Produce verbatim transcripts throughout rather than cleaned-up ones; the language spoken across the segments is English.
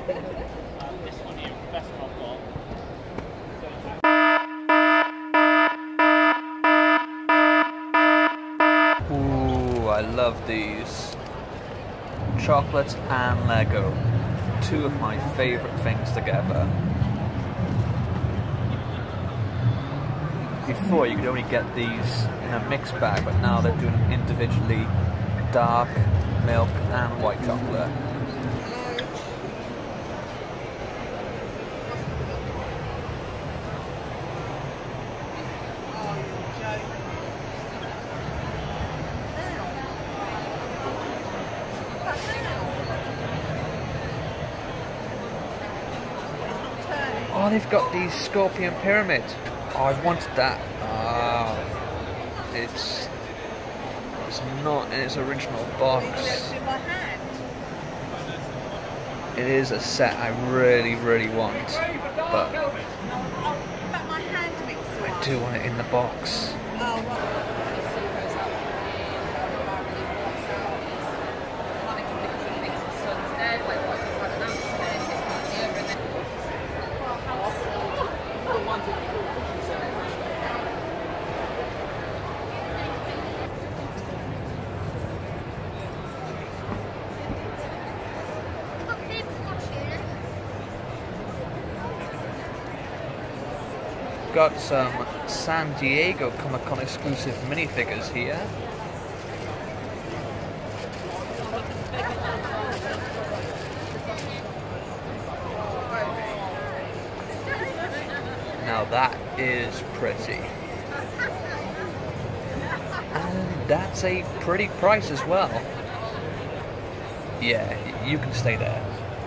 Ooh, I love these. Chocolate and Lego. Two of my favourite things together. Before you could only get these in a mixed bag, but now they're doing them individually. Dark, milk and white chocolate. Oh, they've got these scorpion pyramid. Oh, I've wanted that. Ah, oh, it's it's not in its original box. It is a set I really, really want, but I do want it in the box. Got some San Diego Comic-Con exclusive minifigures here. Now that is pretty. And that's a pretty price as well. Yeah, you can stay there.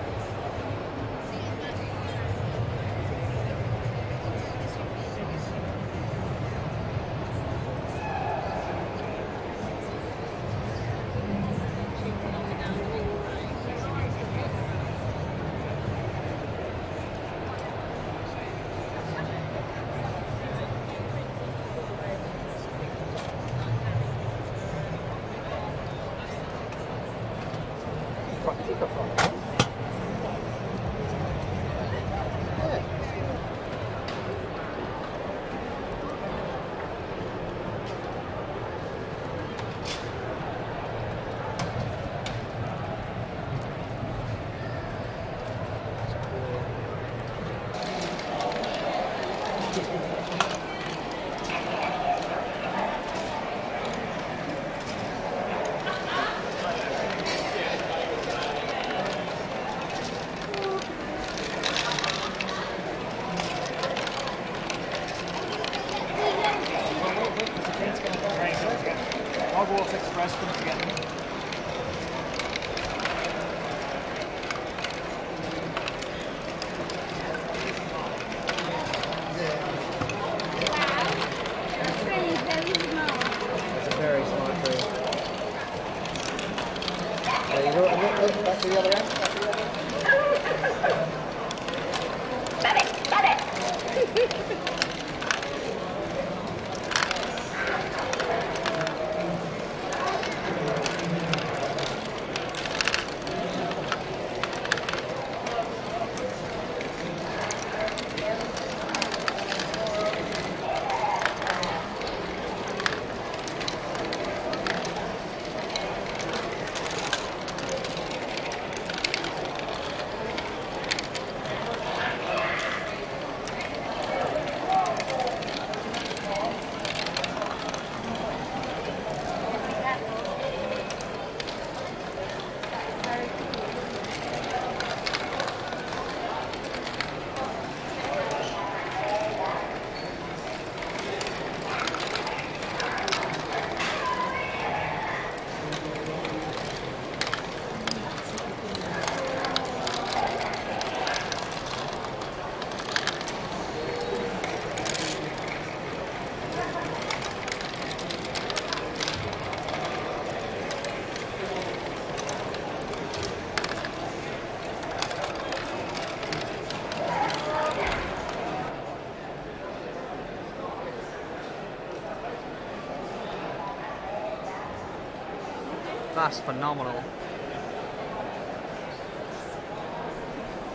Express comes together. It's a very smart tree. There you go. Look, look, back to the other end. Back to the other end. Got it! Got it! That's phenomenal.